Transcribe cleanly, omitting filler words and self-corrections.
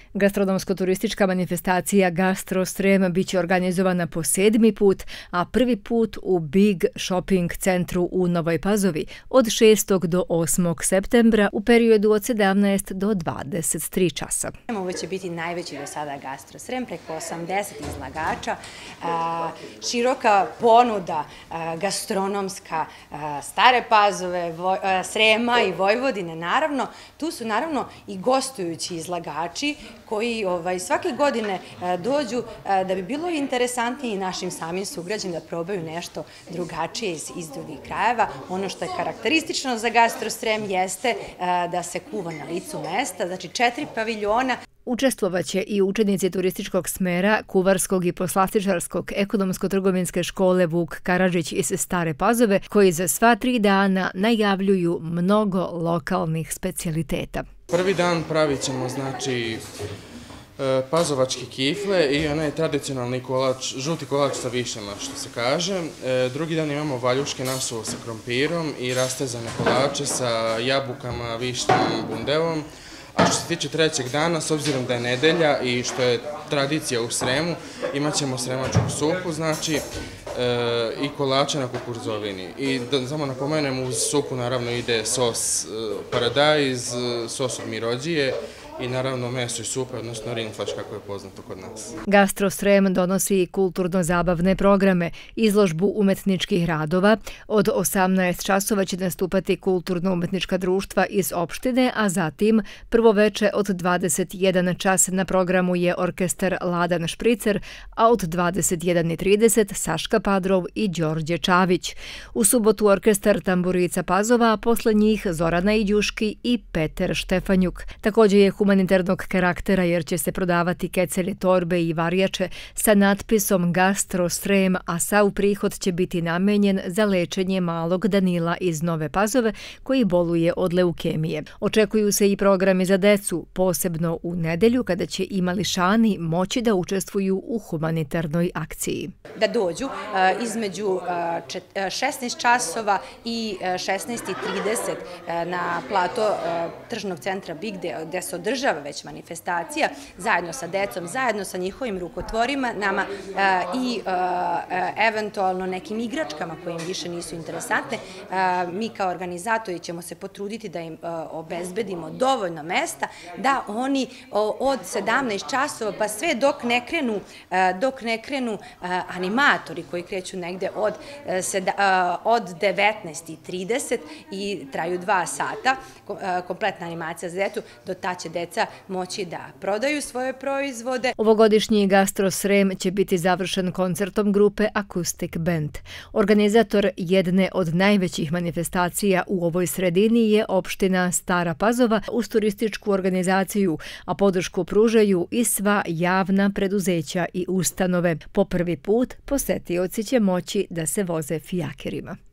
Gastronomsko-turistička manifestacija Gastro Srem biće organizovana po 7. put, a prvi put u Big Shopping centru u Novoj Pazovi od 6. do 8. septembra u periodu od 17 do 23 časa. Ovo će biti najveći do sada Gastro Srem, preko 80 izlagača, široka ponuda gastronomska Stare Pazove, Srema i Vojvodine, naravno. Tu su naravno i gostujući izlagači koji svake godine dođu da bi bilo interesantnije i našim samim sugrađanima da probaju nešto drugačije iz drugih krajeva. Ono što je karakteristično za Gastro Srem jeste da se kuva na licu mesta, znači 4 paviljona. Učestvovaće i učenici turističkog smera Kuvarskog i poslastičarskog ekonomsko-trgovinske škole Vuk Karadžić iz Stare Pazove, koji za sva 3 dana najavljuju mnogo lokalnih specijaliteta. Prvi dan pravit ćemo, znači, pazovačke kifle i onaj tradicionalni kolač, žuti kolač sa višnjama, što se kaže. Drugi dan imamo valjuške nasuo sa krompirom i rastezane kolače sa jabukama, višnjom, bundevom. A što se tiče trećeg dana, s obzirom da je nedelja i što je tradicija u Sremu, imat ćemo sremačku supu, znači, i kolače na kukuruzovini. I da samo napomenem, uz supu naravno ide sos paradajz, sos od mirođije i naravno meso i supe, odnosno rinflač, kako je poznato kod nas. Gastro Srem donosi kulturno-zabavne programe, izložbu umetničkih radova. Od 18 časova će nastupati kulturno-umetnička društva iz opštine, a zatim prvo veče od 21 čas na programu je orkestar Ladan Špricer, a od 21:30 Saška Padrov i Đorđe Čavić. U subotu orkestar Tamburica Pazova, a posle njih Zorana Iđuški i Peter Štefanjuk. Također je humanitarnog karaktera jer će se prodavati kecelje, torbe i varjače sa natpisom Gastro Srem, a sav prihod će biti namenjen za lečenje malog Danila iz Nove Pazove koji boluje od leukemije. Očekuju se i programi za decu, posebno u nedelju kada će i mališani moći da učestvuju u humanitarnoj akciji. Da dođu između 16 časova i 16:30 na plato tržnog centra Big, gde se održava već manifestacija, zajedno sa decom, zajedno sa njihovim rukotvorima, nama i eventualno nekim igračkama koje im više nisu interesantne. Mi kao organizatori ćemo se potruditi da im obezbedimo dovoljno mesta, da oni od 17 časova pa sve dok ne krenu animatori koji kreću negde od 19:30 i traju 2 sata, kompletna animacija za decu, do ta će deca moći da prodaju svoje proizvode. Ovogodišnji Gastro Srem će biti završen koncertom grupe Acoustic Band. Organizator jedne od najvećih manifestacija u ovoj sredini je opština Stara Pazova uz turističku organizaciju, a podršku pružaju i sva javna preduzeća i ustanove. Po prvi put posetioci će moći da se voze fijakerima.